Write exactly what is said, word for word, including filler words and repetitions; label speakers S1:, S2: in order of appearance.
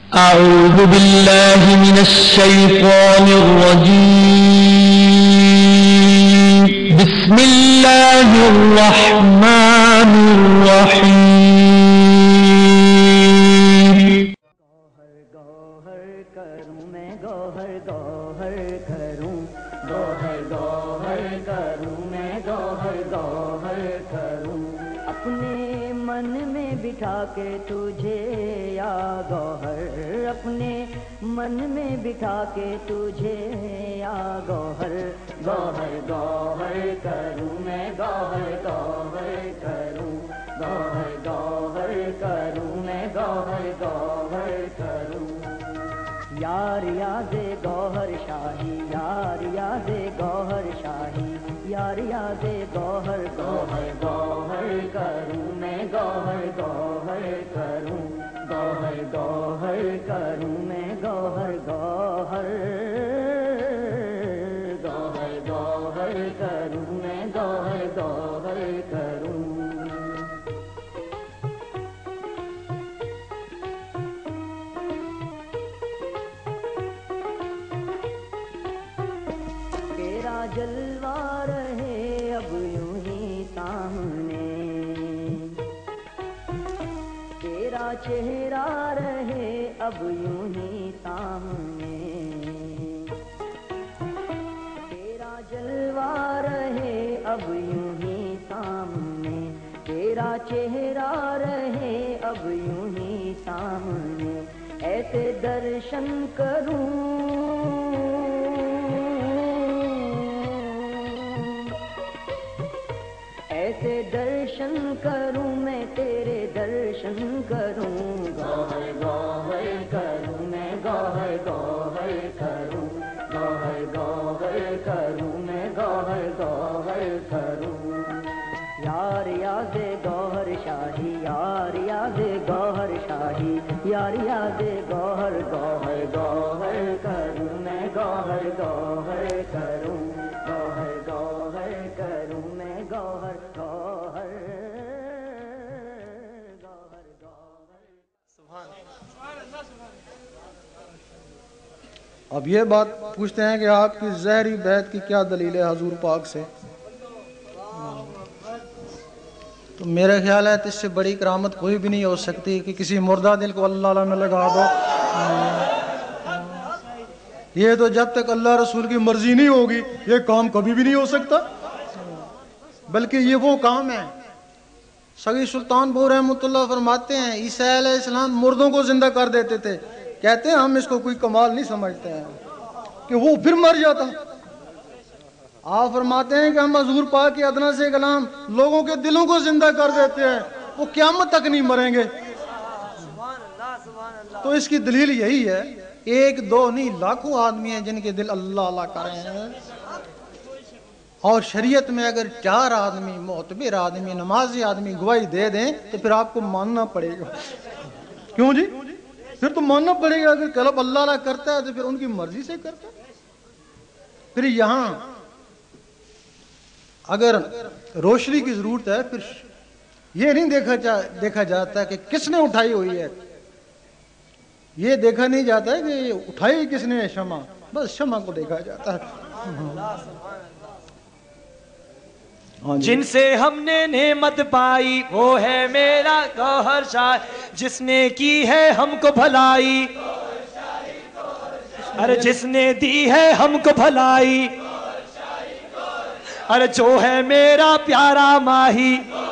S1: أعوذ بالله من الشيطان الرجيم. بسم الله الرحمن الرحيم.
S2: گوہر کروں میں گوہر گوہر کروں گوہر گوہر کروں میں گوہر گوہر کروں اپنے من میں بٹھا کے تجھے یا گوہر اپنے من میں بٹھا کے تجھے یا گوہر گوہر گوہر کروں میں گوہر گوہر کروں گوہر گوہر کروں میں گوہر گوہر کروں یار یاد گوہر شاہی یار یاد گوہر شاہی یار یاد گوہر گوہر گوہر کروں میں گوہر گوہر کروں گوہر گوہر کروں میں گوہر گوہر گوہر گوہر کروں میں گوہر گوہر کروں تیرا جلوہ رہے اب یوں ہی سامنے تیرا چہرہ رہے اب یوں ہی سامنے تیرا جلوہ رہے اب یوں ہی سامنے تیرا چہرہ رہے اب یوں ہی سامنے ایسے درشن کروں ایسے درشن کروں میں تیرے درشن کروں گوہر گوہر کروں میں گوہر گوہر کروں گوہر گوہر کروں میں گوہر گوہر کروں یار یاد گوہر شاہی یار یاد گوہر شاہی یار یاد گوہر گوہر گوہر کروں میں گوہر گوہر کروں گوہر گوہر کروں میں گوہر گوہر گوہر گوہر
S3: اب یہ بات پوچھتے ہیں کہ آپ کی زہری بیعت کی کیا دلیل ہے حضور پاک سے؟ تو میرا خیال ہے اس سے بڑی کرامت کوئی بھی نہیں ہو سکتی کہ کسی مردہ دل کو اللہ اللہ میں لگا دو. یہ تو جب تک اللہ رسول کی مرضی نہیں ہوگی یہ کام کبھی بھی نہیں ہو سکتا، بلکہ یہ وہ کام ہے. سگی سلطان بو رحمۃ اللہ فرماتے ہیں عیسیٰ علیہ السلام مردوں کو زندہ کر دیتے تھے، کہتے ہیں ہم اس کو کوئی کمال نہیں سمجھتے ہیں کہ وہ پھر مر جاتا. آپ فرماتے ہیں کہ ہم حضور پاک کے ادنا سے کلام لوگوں کے دلوں کو زندہ کر دیتے ہیں، وہ قیامت تک نہیں مریں گے. تو اس کی دلیل یہی ہے، ایک دو نہیں لاکھوں آدمی ہیں جن کے دل اللہ اللہ کر رہے ہیں. اور شریعت میں اگر چار آدمی معتبر آدمی نمازی آدمی گواہی دے دیں تو پھر آپ کو ماننا پڑے گا. کیوں جی؟ پھر تو ماننا پڑے گا. اگر کلب اللہ اللہ کرتا ہے تو پھر ان کی مرضی سے کرتا ہے. پھر یہاں اگر روشنی کی ضرورت ہے پھر یہ نہیں دیکھا دیکھا جاتا کہ کس نے اٹھائی ہوئی ہے، یہ دیکھا نہیں جاتا ہے کہ اٹھائی کس نے شمع، بس شمع کو دیکھا جاتا ہے.
S4: جن سے ہم نے نعمت پائی وہ ہے میرا گوہر شاہ، جس نے کی ہے ہم کو بھلائی، ارے جس نے دی ہے ہم کو بھلائی، ارے جو ہے میرا پیارا ماہی